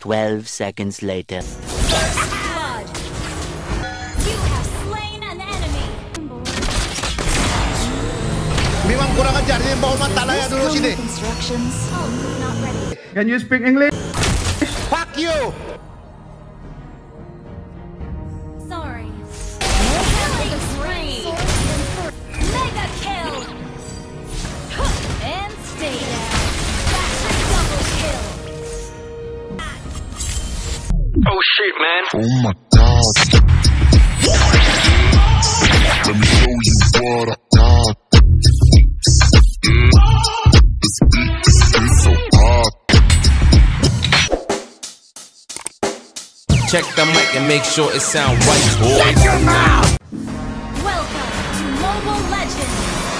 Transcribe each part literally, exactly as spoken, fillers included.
Twelve seconds later. Blood. You have slain an enemy. Memang kurang ajar ni, bawa mata layar dulu sini. Instructions. Oh, not ready. Can you speak English? Fuck you. Sorry. Killing spree. Mega kill. And stay down. That's a double kill. Oh shit, man. Oh my god. Let me show you what I got. This beat is so hot. Check the mic and make sure it sound right, boy. Shut your mouth! Welcome to Mobile Legends!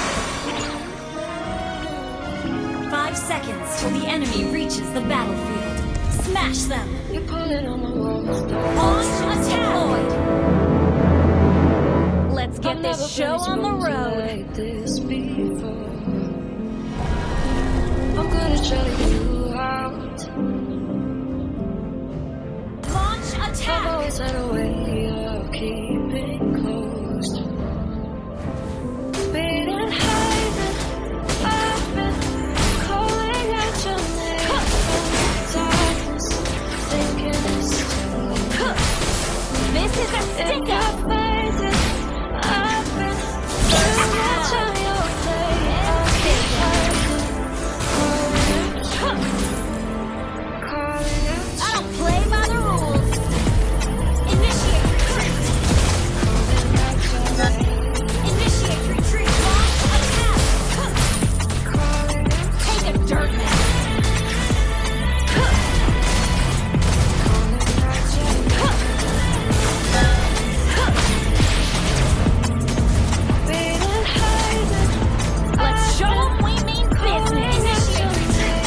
Five seconds till the enemy reaches the battlefield. Smash them! Launch attack! Let's get this show on the road. I'm gonna try you out. Launch attack! I've always had a way of keeping close. Been and hiding, I've been calling out your name from darkness, thinking it's true. This is a If stick I up! find it, I've been calling out your name. I'll keep hiding, calling out, calling out. I don't play by the rules. Initiate retreat. Initiate retreat. Launch attack. Take a dirt nap. Let's show 'em we mean business. Initiate retreat.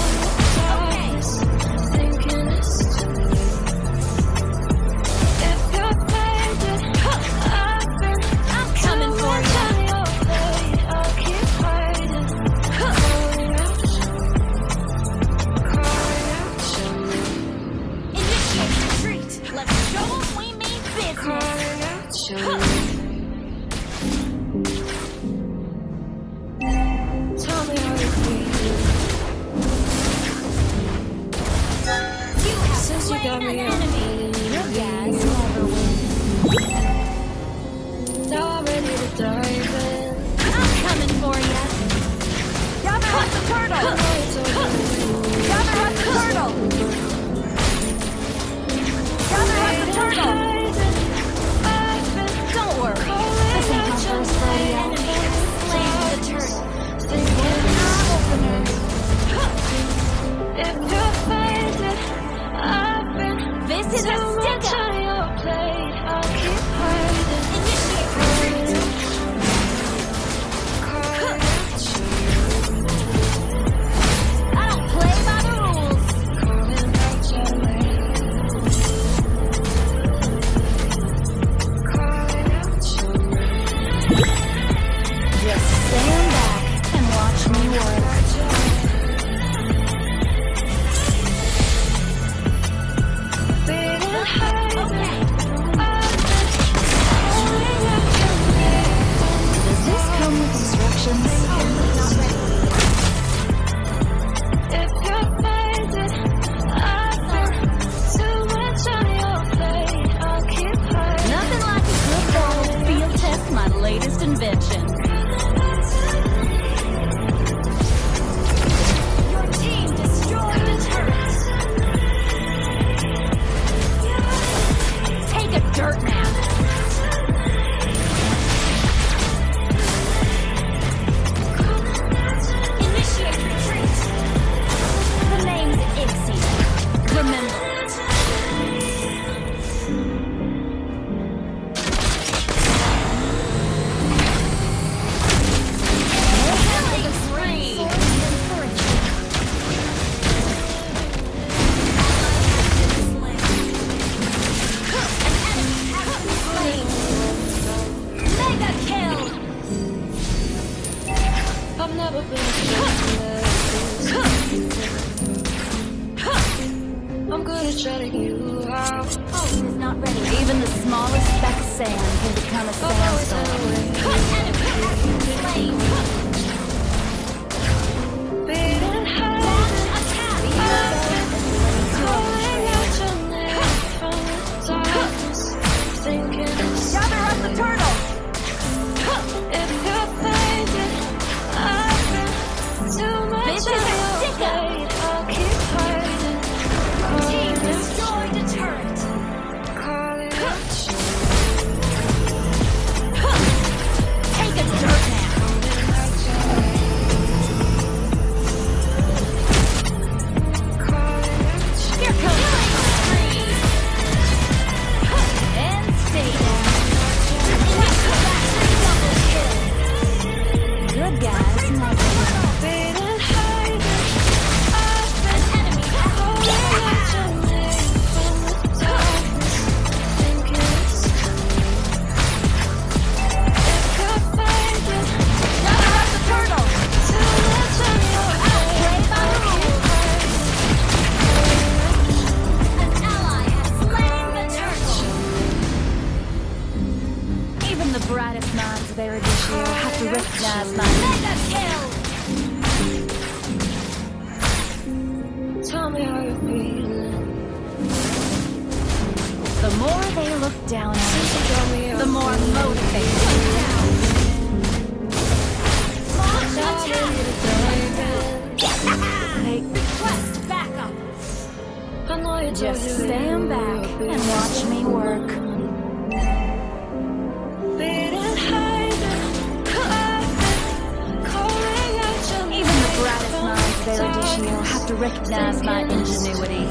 I'm coming for you. Initiate retreat. Let's show 'em we mean business. You have slain an enemy. Your guys never win. Now I'm ready to dive in. I'm coming for you. Gather up the turtle. Gather up the turtle. Gather up the turtle. smallest speck of sand can become a sandstorm. Beating high, calling out your name from the darkness, thinking it's Gather up the turtle! if you're faded, I've been too much This is on a your stick-up. plate. I'll keep hiding, Team calling out destroyed a turret! calling out you. Take a dirt nap! Here comes the spree! And stay down. Good guys, not bad. Beating high, I've been calling out your name from the darkness, thinking it's if you're faded, Gather up the turtle! too much on your Outplay by plate. An ally has slain the turtle! Even the brightest minds of Erudicio have to recognize my mega kill! Tell me how you're feeling. The more they look down on me, Tell me how the more motivated they are. Launch attack! They request backup! I know you told Just you stand back and watch me work. Beating high, calling out your name. Even the brightest minds of Erudicio have to recognize my ingenuity.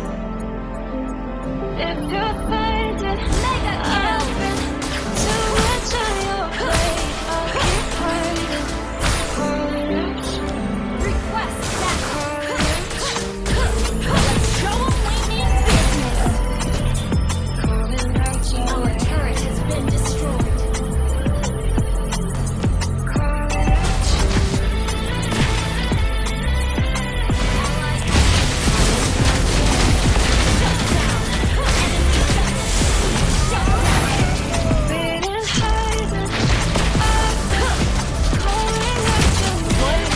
If you're faded, Mega kill! too much on your plate. I'll keep hiding, calling out you, Request backup! calling Let's show 'em we mean business! calling out you, Our turret has been destroyed. calling out you. Beating high, I've been calling out your name.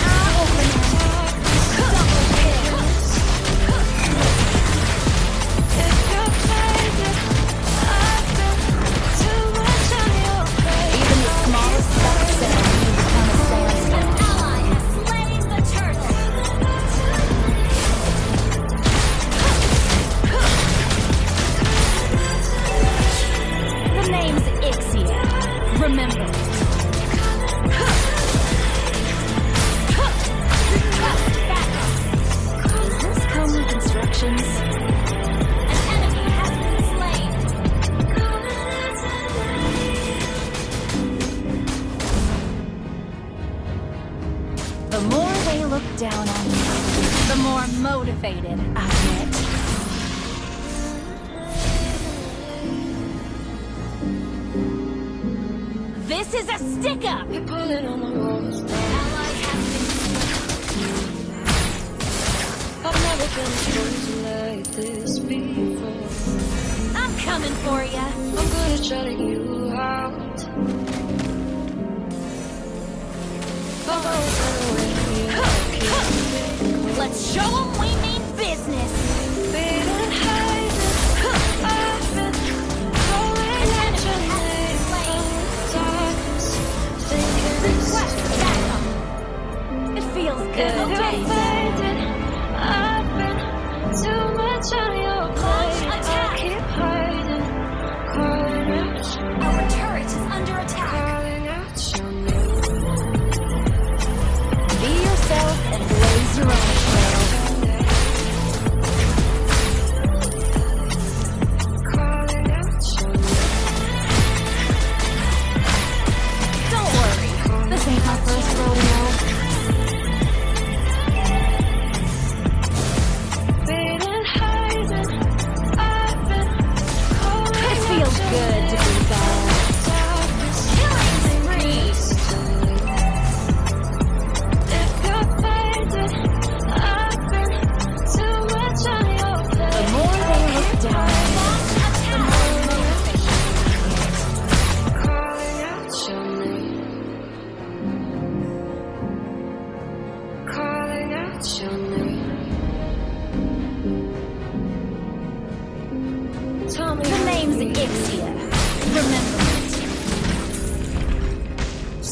If you're faded, I've been too much on your plate. Even the smallest speck of sand can become a sandstorm. An ally has slain the turtle. The name's Ixia. Remember it. Request backup. Does this come with instructions? An enemy has been slain. The more they look down on me, the more motivated I get. This is a stick-up! You're pulling on the walls. Ally has been I've never been exposed like this before. I'm coming for ya. I'm good at shutting you out. I've always been away from you. Let's show 'em we mean business. Beating high, I've been calling out your name from the darkness, thinking Request backup. It feels if good. you're faded, I've been too much on your plate. I'll attack. keep hiding, calling out you, Our turret is under attack. calling out your name. Be yourself and blaze your own trail. Calling out your name. Don't worry, this ain't my first rodeo. Beating high, I've been calling It feels out your good to be name. back.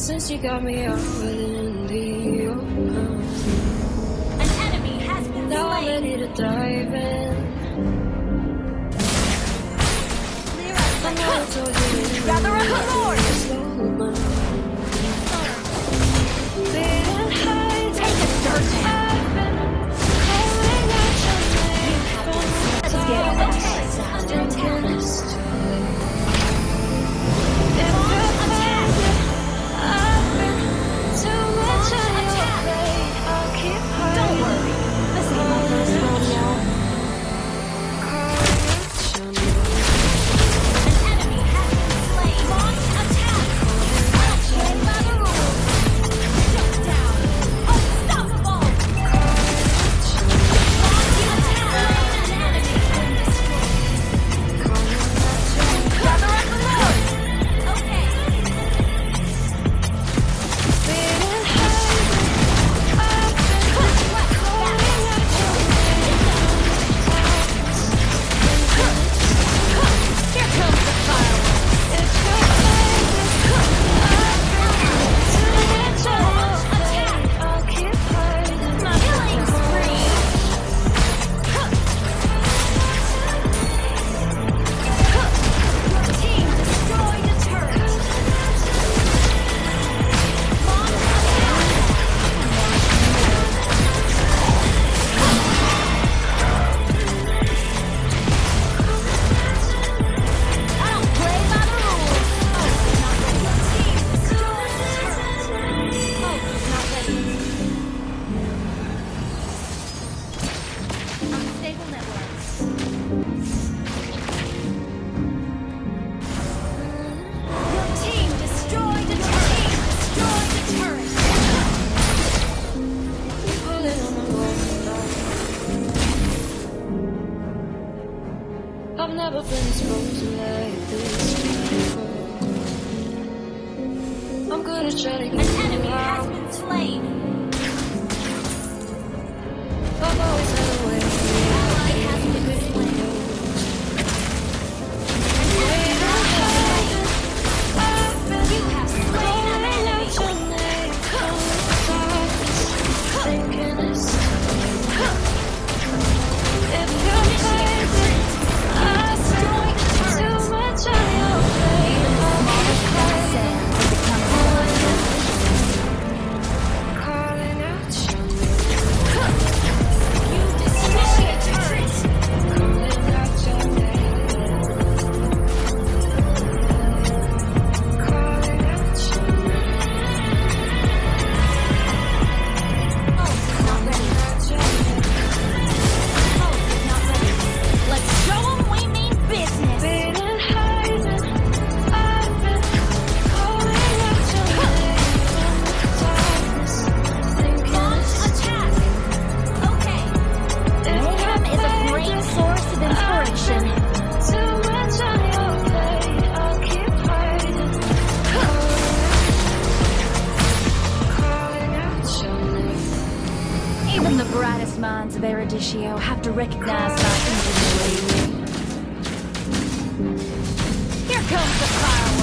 Since you got me out in the open, An enemy has been now I'm slain. ready to dive in. I know I told you Gather up the Lord. slow down. Didn't hide. Take a dirt nap. I've been calling out your name from the Let's get on top. the head. Thinking it's too late. If Launch you're attack. I've been too much on Launch your attack. plate. I'll keep hiding. Don't worry. This ain't my first rodeo. Calling out your name. An enemy has been slain. Launch attack. Play by the rules. Shut down. Unstoppable. Launch attack. An enemy has been destroyed. Gather up the Lord. Okay. Didn't hide. I've been calling out your Here comes the fireworks. If you're too much on your plate. I'll keep hiding. Killing spree. Your team destroyed a turret. Launch attack. I don't play by the rules. Oh, not ready. Your team destroyed a turret. Oh, not ready. Unstable networks. Your team destroyed a turret. Destroyed a turret. Pulling on the rope now. I've never been exposed like this before. I'm good at trying to An get you enemy has out. been slain. I've always had a way to Ally has been slain. You have slain an enemy. You destroyed a turret. Oh, not ready. Oh, not ready. Let's show 'em we mean business. Launch attack. Okay. Mayhem is a great source of inspiration. Too much on your plate, I'll keep hiding. Calling out your name. Even the brightest minds of Erudicio have to recognize my ingenuity. Here comes the fireworks.